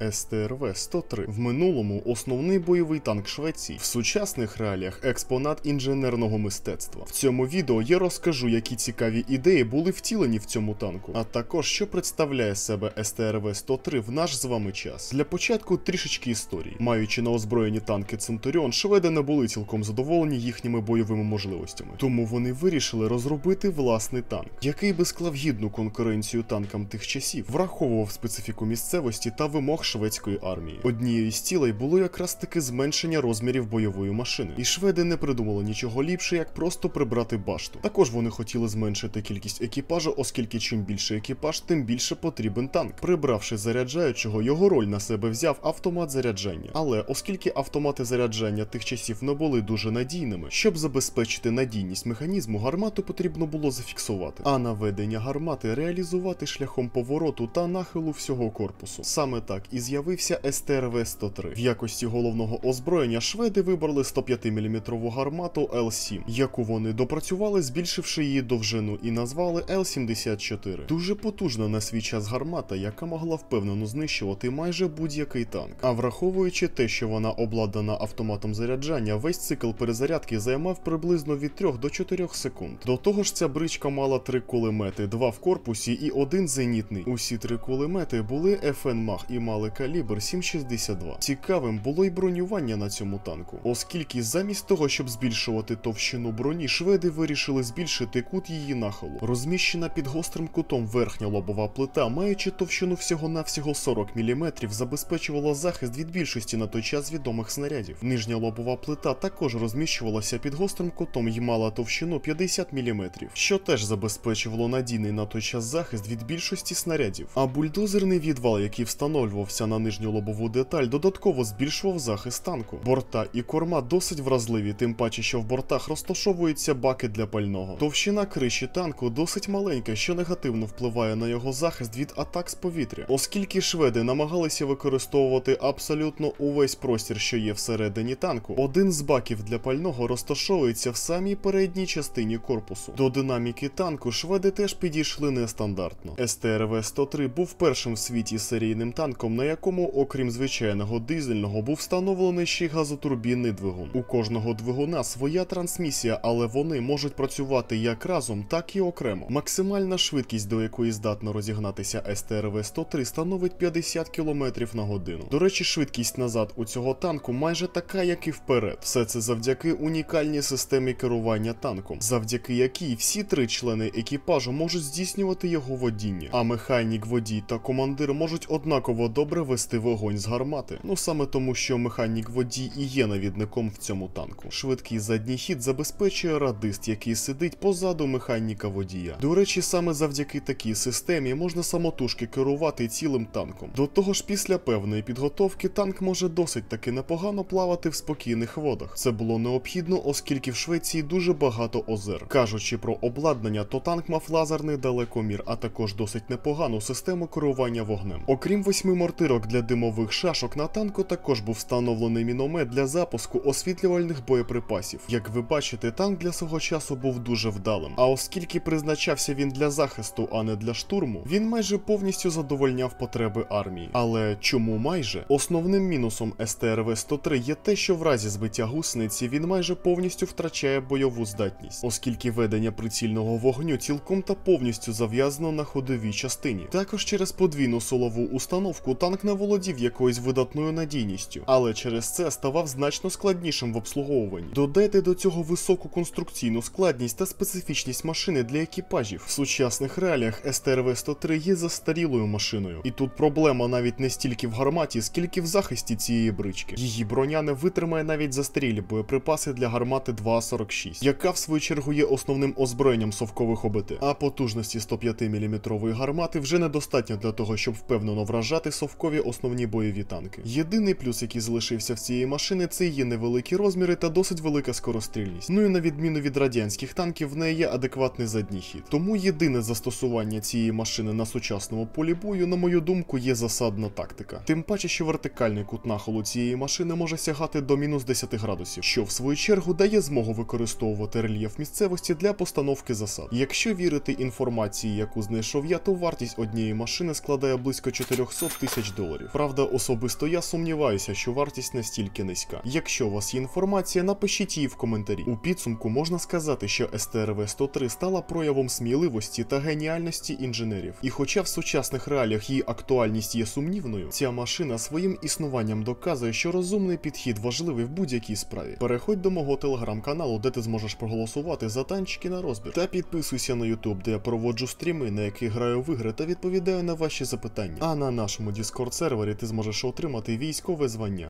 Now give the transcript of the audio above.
СТРВ-103. В минулому основний бойовий танк Швеції, в сучасних реаліях експонат інженерного мистецтва. В цьому відео я розкажу, які цікаві ідеї були втілені в цьому танку, а також, що представляє себе СТРВ-103 в наш з вами час. Для початку трішечки історії. Маючи на озброєнні танки Центуріон, шведи не були цілком задоволені їхніми бойовими можливостями. Тому вони вирішили розробити власний танк, який би склав гідну конкуренцію танкам тих часів, враховував специфіку місцевості та вимог шведської армії. Однією з цілей було якраз таки зменшення розмірів бойової машини, і шведи не придумали нічого ліпше, як просто прибрати башту. Також вони хотіли зменшити кількість екіпажу, оскільки чим більше екіпаж, тим більше потрібен танк. Прибравши заряджаючого, його роль на себе взяв автомат заряджання. Але оскільки автомати заряджання тих часів не були дуже надійними, щоб забезпечити надійність механізму, гармату потрібно було зафіксувати, а наведення гармати реалізувати шляхом повороту та нахилу всього корпусу. Саме так і з'явився СТРВ-103. В якості головного озброєння шведи вибрали 105-мм гармату Л-7, яку вони допрацювали, збільшивши її довжину, і назвали Л-74. Дуже потужна на свій час гармата, яка могла впевнено знищувати майже будь-який танк. А враховуючи те, що вона обладнана автоматом заряджання, весь цикл перезарядки займав приблизно від 3 до 4 секунд. До того ж, ця бричка мала 3 кулемети, 2 в корпусі і 1 зенітний. Усі 3 кулемети були FN-МАГ і мали калібр 7,62. Цікавим було й бронювання на цьому танку, оскільки замість того, щоб збільшувати товщину броні, шведи вирішили збільшити кут її нахилу. Розміщена під гострим кутом верхня лобова плита, маючи товщину всього-навсього 40 мм, забезпечувала захист від більшості на той час відомих снарядів. Нижня лобова плита також розміщувалася під гострим кутом і мала товщину 50 мм, що теж забезпечувало надійний на той час захист від більшості снарядів. А бульдозерний відвал, який встановлювався на нижню лобову деталь, додатково збільшував захист танку. Борта і корма досить вразливі, тим паче, що в бортах розташовуються баки для пального. Товщина криші танку досить маленька, що негативно впливає на його захист від атак з повітря, оскільки шведи намагалися використовувати абсолютно увесь простір, що є всередині танку. Один з баків для пального розташовується в самій передній частині корпусу. До динаміки танку шведи теж підійшли нестандартно. СТРВ-103 був першим в світі серійним танком, на якому, окрім звичайного дизельного, був встановлений ще й газотурбінний двигун. У кожного двигуна своя трансмісія, але вони можуть працювати як разом, так і окремо. Максимальна швидкість, до якої здатно розігнатися СТРВ-103, становить 50 км на годину. До речі, швидкість назад у цього танку майже така, як і вперед. Все це завдяки унікальній системі керування танком, завдяки якій всі 3 члени екіпажу можуть здійснювати його водіння, а механік, водій та командир можуть однаково добре вести вогонь з гармати. Ну саме тому, що механік-водій і є навідником в цьому танку. Швидкий задній хід забезпечує радист, який сидить позаду механіка-водія. До речі, саме завдяки такій системі можна самотужки керувати цілим танком. До того ж, після певної підготовки танк може досить таки непогано плавати в спокійних водах. Це було необхідно, оскільки в Швеції дуже багато озер. Кажучи про обладнання, то танк мав лазерний далекомір, а також досить непогану систему керування вогнем. Окрім 8 мортирок для димових шашок, на танку також був встановлений міномет для запуску освітлювальних боєприпасів. Як ви бачите, танк для свого часу був дуже вдалим. А оскільки призначався він для захисту, а не для штурму, він майже повністю задовольняв потреби армії. Але чому майже? Основним мінусом СТРВ-103 є те, що в разі збиття гусениці він майже повністю втрачає бойову здатність, оскільки ведення прицільного вогню цілком та повністю зав'язано на ходовій частині. Також через подвійну силову установку танк не володів якоюсь видатною надійністю, але через це ставав значно складнішим в обслуговуванні. Додайте до цього високу конструкційну складність та специфічність машини для екіпажів. В сучасних реаліях СТРВ-103 є застарілою машиною. І тут проблема навіть не стільки в гарматі, скільки в захисті цієї брички. Її броня не витримає навіть застарілі боєприпаси для гармати 2,46, яка в свою чергу є основним озброєнням совкових ОБТ. А потужності 105-мм гармати вже недостатньо для того, щоб впевнено вражати совкові основні бойові танки. Єдиний плюс, який залишився в цієї машини, це її невеликі розміри та досить велика скорострільність. Ну і на відміну від радянських танків, в неї є адекватний задній хід. Тому єдине застосування цієї машини на сучасному полі бою, на мою думку, є засадна тактика. Тим паче, що вертикальний кут нахилу цієї машини може сягати до мінус 10 градусів, що в свою чергу дає змогу використовувати рельєф місцевості для постановки засад. Якщо вірити інформації, яку знайшов я, то вартість однієї машини складає близько $400 000. $. Правда, особисто я сумніваюся, що вартість настільки низька. Якщо у вас є інформація, напишіть її в коментарі. У підсумку можна сказати, що STRV-103 стала проявом сміливості та геніальності інженерів. І хоча в сучасних реаліях її актуальність є сумнівною, ця машина своїм існуванням доказує, що розумний підхід важливий в будь-якій справі. Переходь до мого телеграм-каналу, де ти зможеш проголосувати за танчики на розбір. Та підписуйся на YouTube, де я проводжу стріми, на яких граю в ігри та відповідаю на ваші запитання. А на нашому Discord сервері ти зможеш отримати військове звання.